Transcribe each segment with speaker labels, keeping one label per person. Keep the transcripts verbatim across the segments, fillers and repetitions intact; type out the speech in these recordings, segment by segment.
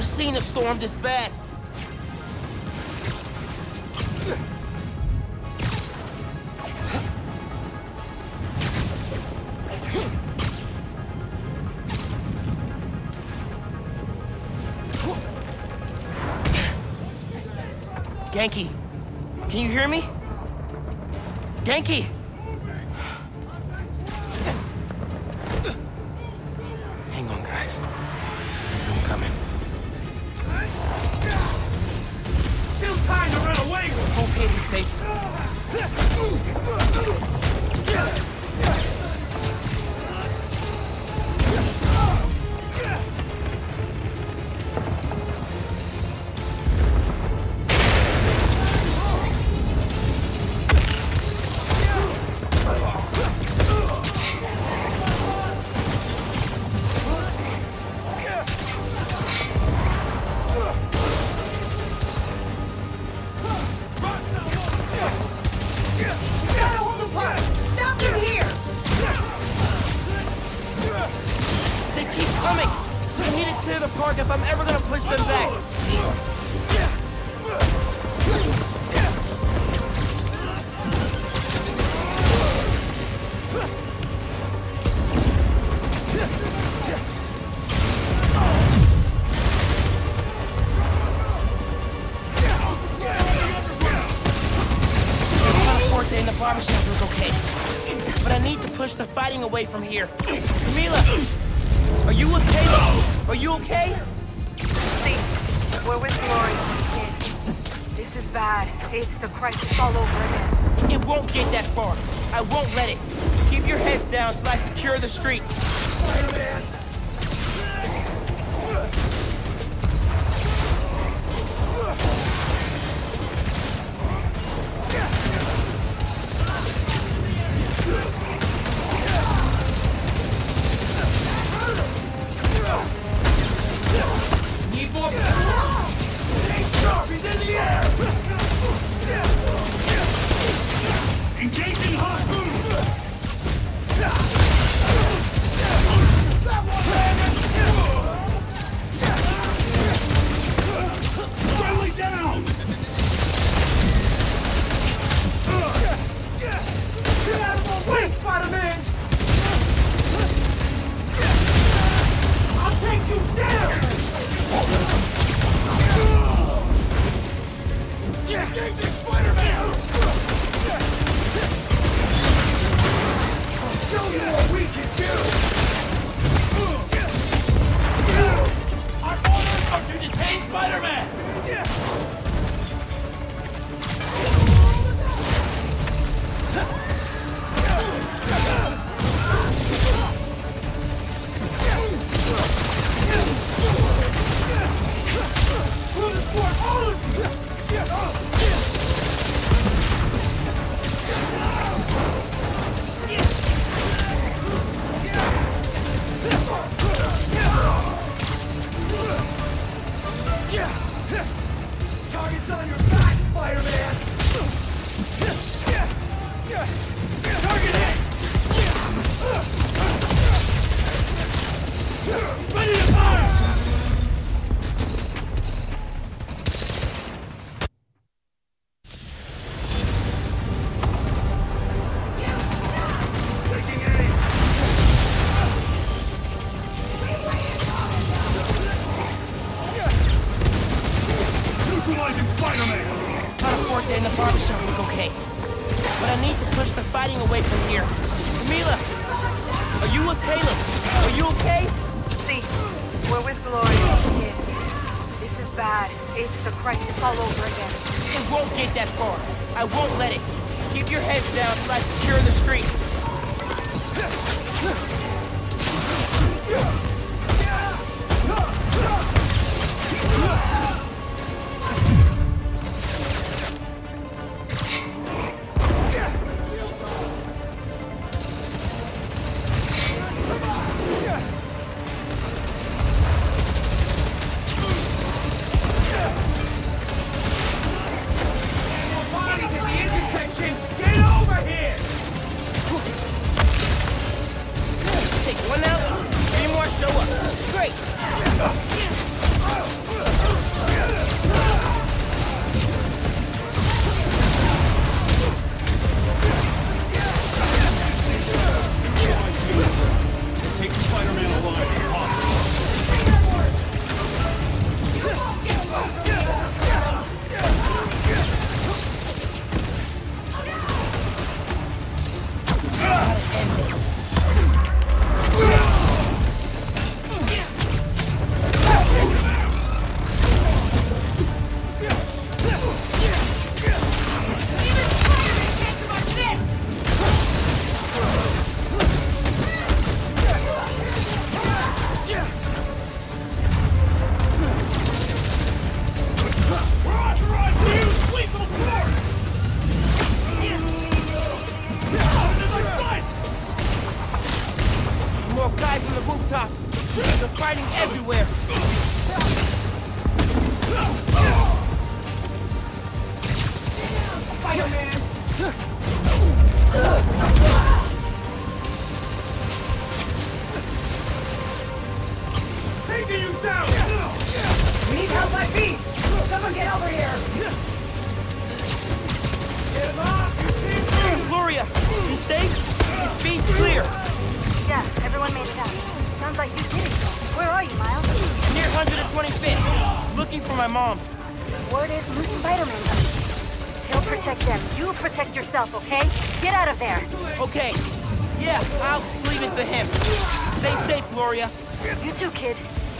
Speaker 1: never seen a storm this bad. Ganke, can you hear me? Ganke! Hang on, guys. I'm coming.
Speaker 2: Still trying to run away with.
Speaker 1: Okay, he's safe. If I'm ever gonna push them back. Forte in the barbershop was okay, but I need to push the fighting away from here. Camila, are you with Caleb? Are you okay?
Speaker 3: See, we're with Glory, kid. This is bad. It's the crisis all over again.
Speaker 1: It won't get that far. I won't let it. Keep your heads down till I secure the street.
Speaker 2: Spider-Man! Need more. He's in the air! Engaging harpoon! Friendly down! Get out of my way, Spider-Man! I'll take you down! Engaging Spider-Man! Show you what we can do! Our orders are to detain Spider-Man! Target's on your back, Spider-Man! Target hit! Ready to fire! Taking aim! Neutralizing Spider-Man!
Speaker 1: Forte in the barbershop look okay, but I need to push the fighting away from here. Camila, are you with Caleb? Are you okay?
Speaker 3: See, we're with Glory, kid. This is bad. It's the crisis all over again.
Speaker 1: It won't get that far. I won't let it. Keep your heads down till I secure the street.
Speaker 2: Bodies at the intersection! Get over here!
Speaker 1: They're fighting everywhere.
Speaker 2: Spider-Man! Taking you down!
Speaker 4: We need help by Beast! Someone get over here!
Speaker 2: Get him up!
Speaker 1: Gloria, you safe? Is Beast clear?
Speaker 3: Yeah, everyone made it out. Sounds like you did it. Where are you, Miles?
Speaker 1: Near one hundred twenty-fifth. Looking for my mom.
Speaker 3: Word is new Spider-Man's on the case. He'll protect them. You protect yourself, okay? Get out of there.
Speaker 1: Okay. Yeah, I'll leave it to him. Stay safe, Gloria.
Speaker 3: You too, kid.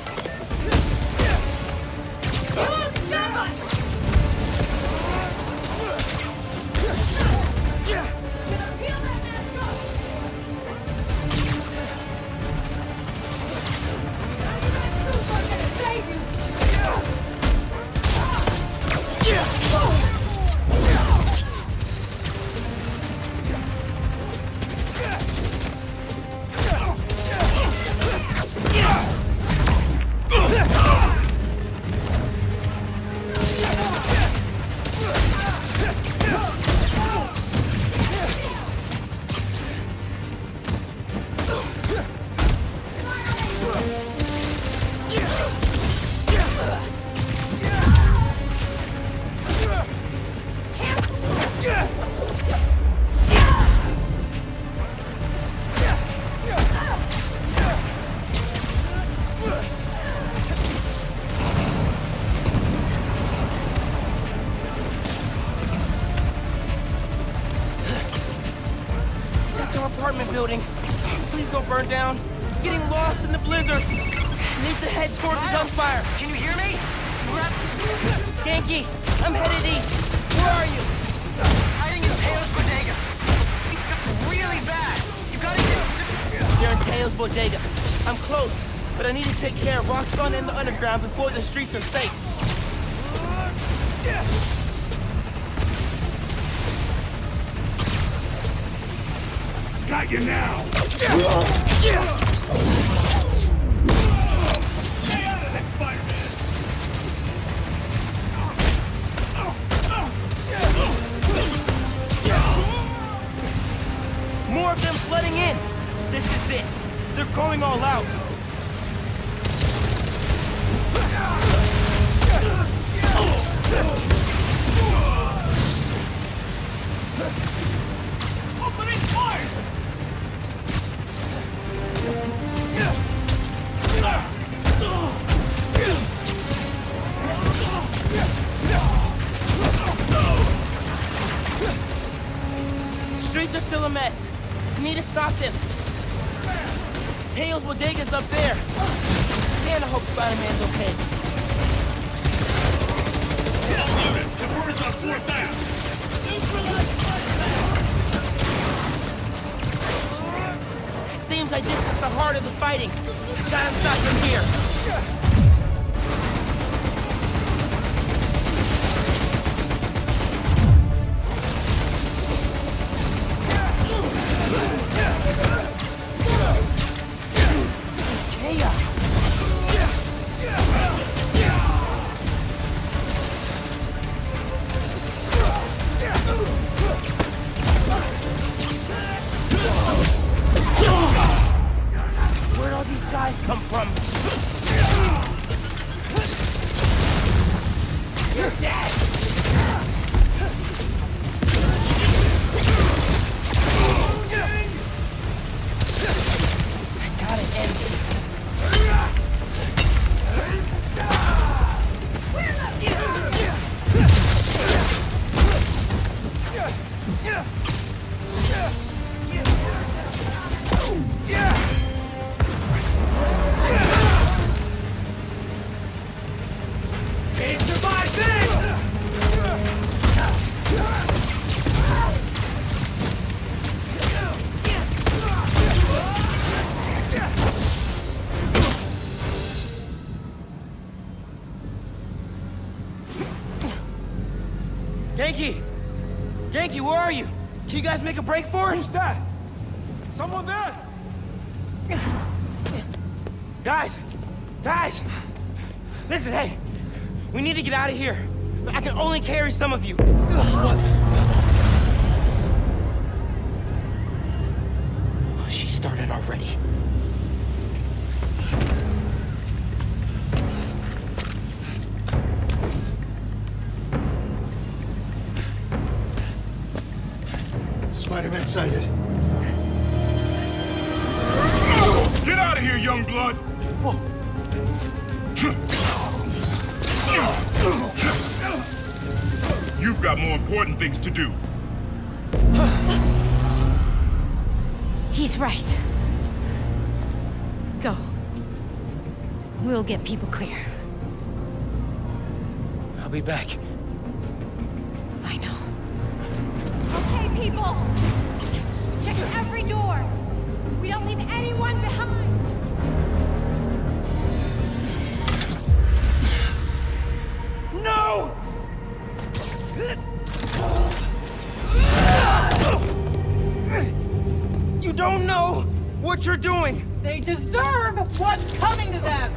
Speaker 1: Apartment building. Please don't burn down. Getting lost in the blizzard. Need to head towards the gunfire.
Speaker 5: Can you hear me?
Speaker 1: Ganke, I'm headed east. Where are you?
Speaker 5: Hiding in Taylor's bodega. It's really bad. You gotta get...
Speaker 1: You're in Taylor's bodega. I'm close, but I need to take care of Roxxon and the underground before the streets are safe.
Speaker 2: Got you now! Stay out of that, Spider-Man!
Speaker 1: More of them flooding in! This is it! They're going all out!
Speaker 2: Opening fire!
Speaker 1: Streets are still a mess. Need to stop them. Tails Bodega's up there. Man, I hope Spider-Man's okay.
Speaker 2: Units, converge on fourth down!
Speaker 1: Seems like this is the heart of the fighting. Gotta stop them here. Come from. You're dead. I gotta end this. Ganke! Ganke, where are you? Can you guys make a break for it?
Speaker 2: Who's that? Someone there?
Speaker 1: Guys! Guys! Listen, hey! We need to get out of here. I can only carry some of you. What? She started already.
Speaker 2: Spider-Man sighted. Get out of here, young blood! Whoa. You've got more important things to do.
Speaker 6: He's right. Go. We'll get people clear.
Speaker 1: I'll be back.
Speaker 6: I know.
Speaker 4: Okay, people! Check every door! We don't leave anyone behind!
Speaker 1: No! You don't know what you're doing!
Speaker 4: They deserve what's coming to them!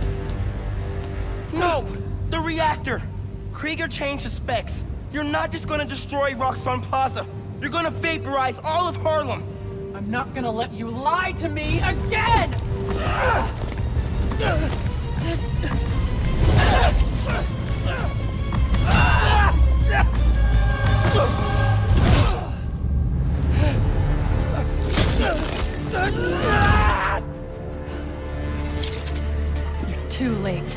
Speaker 1: No! The reactor! Krieger changed the specs. You're not just gonna destroy Roxxon Plaza. You're gonna vaporize all of Harlem!
Speaker 4: I'm not gonna let you lie to me again! You're too late.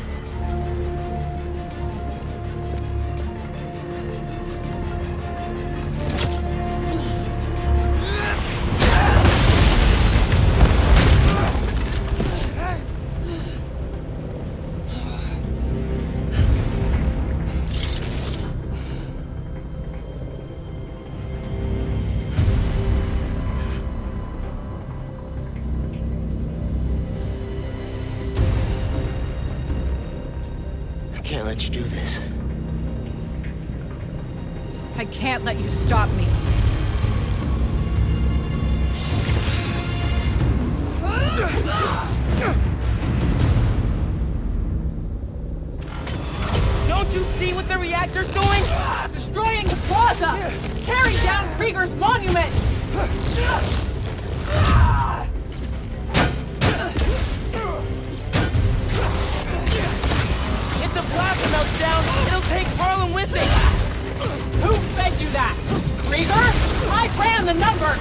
Speaker 1: I can't let you do this.
Speaker 4: I can't let you stop me.
Speaker 1: Don't you see what the reactor's doing?
Speaker 4: Destroying the plaza! Tearing down Krieger's monument!
Speaker 1: If the plaza melts down, it'll take Harlem with it!
Speaker 4: Who fed you that? Krieger? I ran the numbers!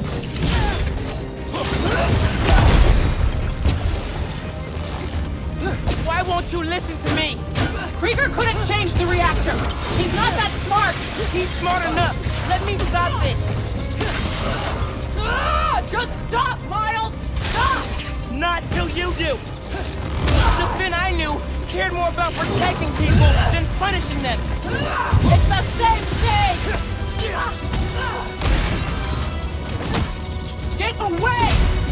Speaker 1: Why won't you listen to me?
Speaker 4: Krieger couldn't change the reactor! He's not that smart!
Speaker 1: He's smart enough! Let me stop this!
Speaker 4: Ah, just stop, Miles! Stop!
Speaker 1: Not till you do! The Finn I knew cared more about protecting people than punishing them!
Speaker 4: It's the same thing! Get away!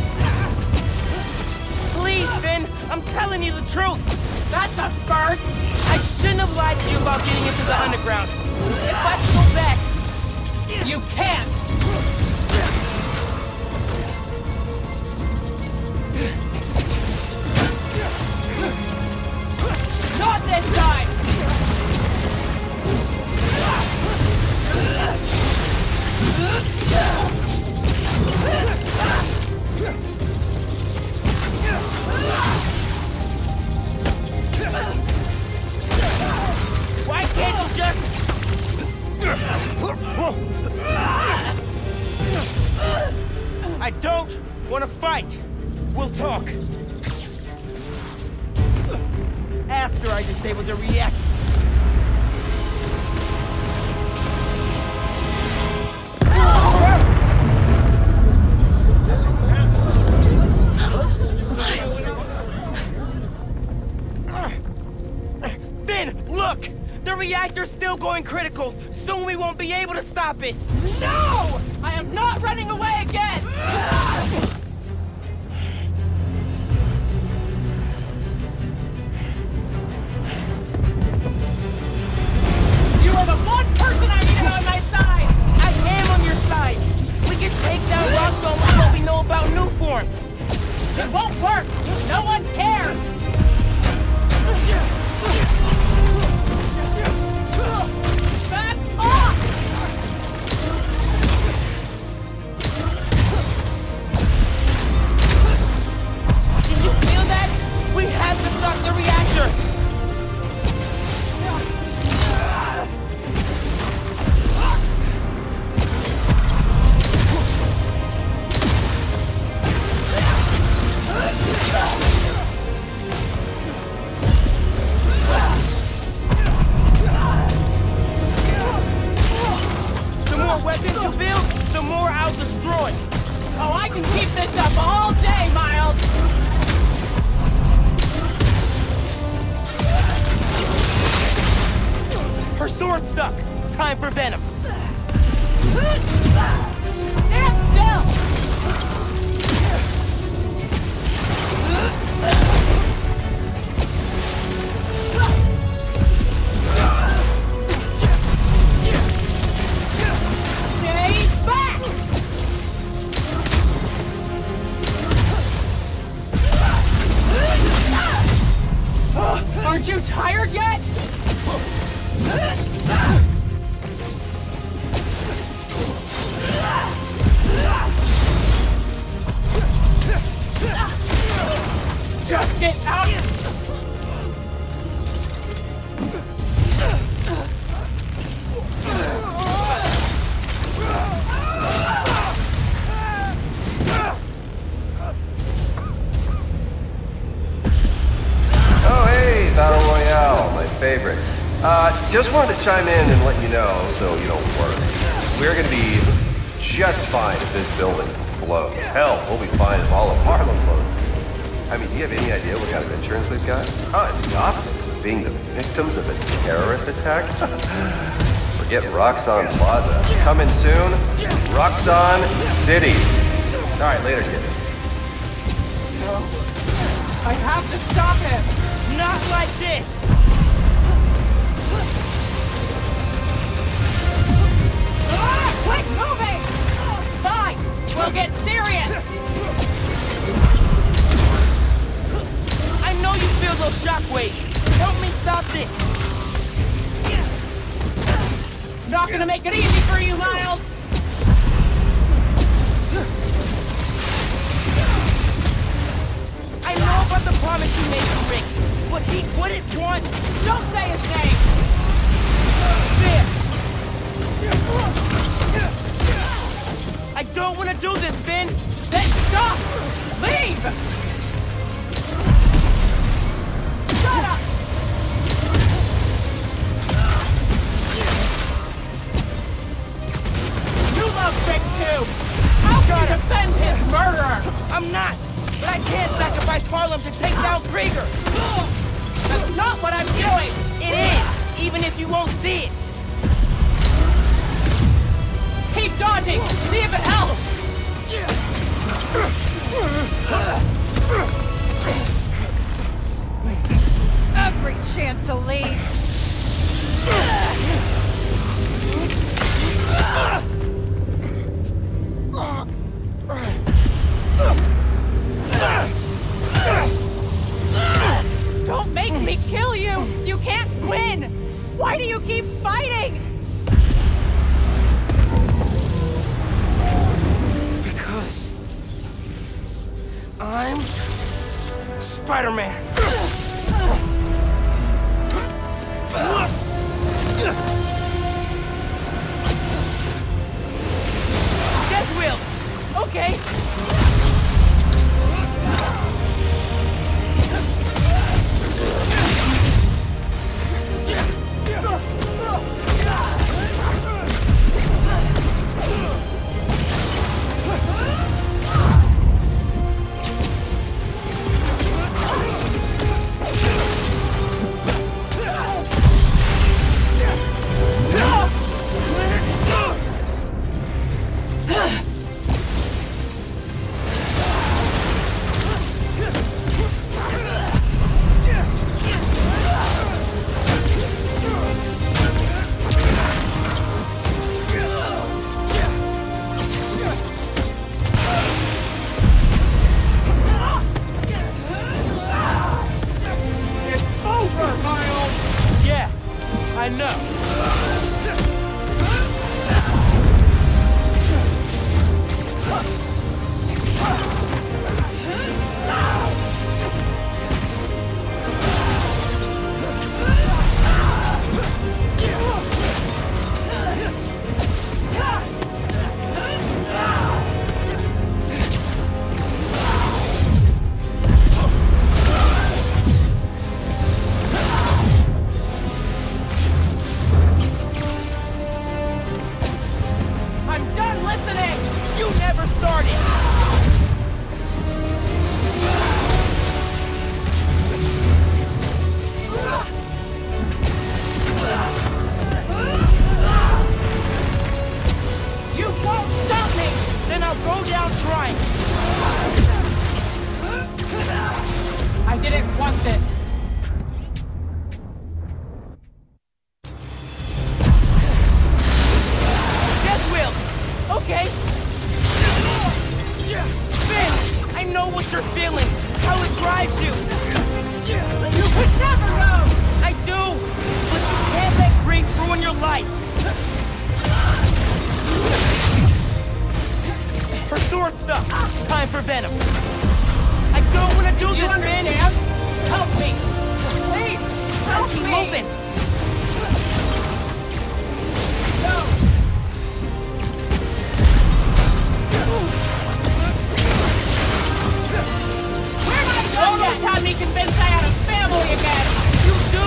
Speaker 1: Please, Finn! I'm telling you the truth!
Speaker 4: That's a first!
Speaker 1: I shouldn't have lied to you about getting into the underground. If I go back...
Speaker 4: You can't! Not this time!
Speaker 1: Why can't you just... I don't want to fight. We'll talk. After I disable the reactor. Finn, look! The reactor's still going critical. Soon we won't be able to stop it.
Speaker 4: No! I am not running away again! You are the one person I needed on my side!
Speaker 1: I am on your side. We can take down Roxxon with what we know about Nuform.
Speaker 4: It won't work! No one cares!
Speaker 1: time for Venom.
Speaker 4: Stand still! Stay back! Aren't you tired yet? Just get out!
Speaker 7: Oh, hey, Battle Royale, my favorite. Uh, just wanted to chime in and let you know, so you don't worry. We're gonna be just fine if this building blows. Hell, we'll be fine if all of Harlem blows. I mean, do you have any idea what kind of insurance we've got? Oh, and Gotham being the victims of a terrorist attack? Forget Roxxon Plaza. Coming soon, Roxxon City. All right, later, kid.
Speaker 4: No. I have to stop him!
Speaker 1: Not like this!
Speaker 4: Ah, quit moving! Fine! We'll get serious!
Speaker 1: I know you feel those shockwaves. Help me stop this.
Speaker 4: Not gonna make it easy for you, Miles!
Speaker 1: I know about the promise you made to Rick, but he wouldn't want...
Speaker 4: Don't say his name!
Speaker 1: There! I don't want to do this, Vin!
Speaker 4: Then stop! Leave! Shut up! You love Rick too! How can you defend his murderer?
Speaker 1: I'm not! But I can't sacrifice Harlem to take down Krieger!
Speaker 4: That's not what I'm doing!
Speaker 1: It is! Even if you won't see it!
Speaker 4: Keep dodging! See if it helps! Every chance to leave! Don't make me kill you! You can't win! Why do you keep fighting?
Speaker 1: Because... I'm... Spider-Man! Death wheels! Okay! I know. short stuff. Time for Venom. I don't want to do, do this, man. Help me. Please, help Keep me. moving. No. Where am I going? Don't tell me convinced I had a family again. You do.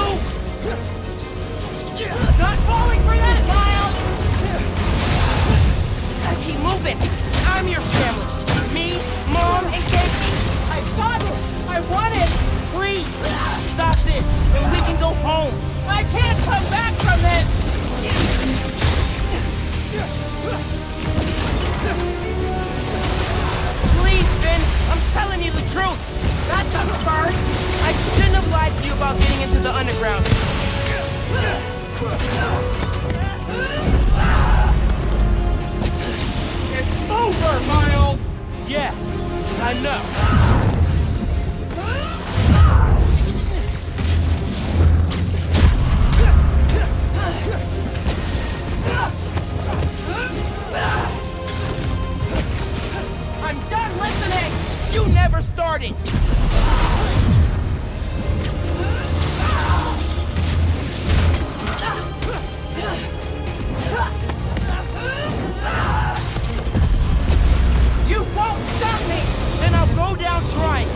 Speaker 1: Not falling for that, Miles. Gotta keep moving. I'm your family. Me, Mom, and Casey. I got it. I want it. Please, stop this, and we can go home. I can't come back from this. Please, Finn, I'm telling you the truth. That's a first. I shouldn't have lied to you about getting into the underground. It's over, Miles! Yeah, I know. I'm done listening! You never started! You won't stop me! Then I'll go down trying!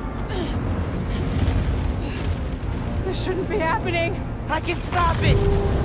Speaker 1: Shouldn't be happening. I can stop it.